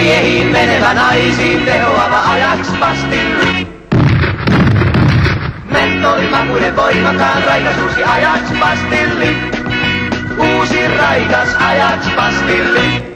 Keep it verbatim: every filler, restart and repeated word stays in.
Miehiin menevä naisiin tehoava Ajax pastilli. Mentolimakuinen voimakaan raikas uusi Ajax pastilli. Uusi raikas Ajax pastilli.